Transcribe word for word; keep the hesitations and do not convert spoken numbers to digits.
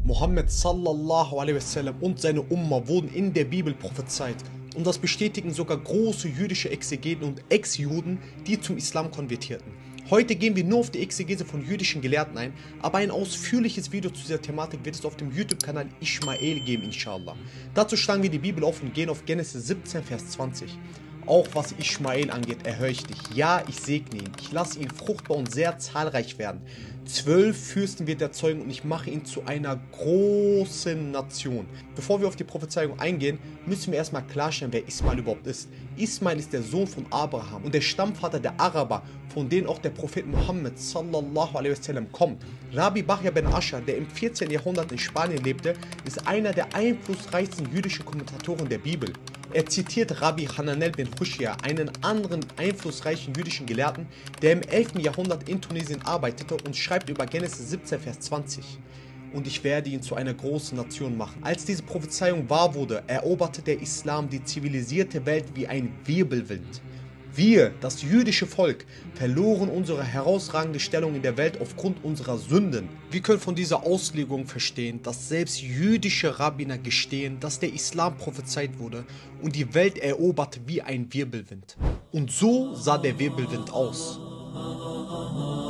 Mohammed sallallahu alaihi wasallam und seine Umma wurden in der Bibel prophezeit. Und das bestätigen sogar große jüdische Exegeten und Ex-Juden, die zum Islam konvertierten. Heute gehen wir nur auf die Exegese von jüdischen Gelehrten ein, aber ein ausführliches Video zu dieser Thematik wird es auf dem YouTube-Kanal Ishmael geben, inshallah. Dazu schlagen wir die Bibel auf und gehen auf Genesis siebzehn, Vers zwanzig. Auch was Ishmael angeht, erhöre ich dich. Ja, ich segne ihn. Ich lasse ihn fruchtbar und sehr zahlreich werden. Zwölf Fürsten wird er zeugen und ich mache ihn zu einer großen Nation. Bevor wir auf die Prophezeiung eingehen, müssen wir erstmal klarstellen, wer Ismael überhaupt ist. Ismael ist der Sohn von Abraham und der Stammvater der Araber, von denen auch der Prophet Mohammed sallallahu alaihi wasallam kommt. Rabbi Bahya ben Aschar, der im vierzehnten Jahrhundert in Spanien lebte, ist einer der einflussreichsten jüdischen Kommentatoren der Bibel. Er zitiert Rabbi Hananel ben Hushya, einen anderen einflussreichen jüdischen Gelehrten, der im elften Jahrhundert in Tunesien arbeitete und schreibt über Genesis siebzehn, Vers zwanzig. Und ich werde ihn zu einer großen Nation machen. Als diese Prophezeiung wahr wurde, eroberte der Islam die zivilisierte Welt wie ein Wirbelwind. Wir, das jüdische Volk, verloren unsere herausragende Stellung in der Welt aufgrund unserer Sünden. Wir können von dieser Auslegung verstehen, dass selbst jüdische Rabbiner gestehen, dass der Islam prophezeit wurde und die Welt eroberte wie ein Wirbelwind. Und so sah der Wirbelwind aus.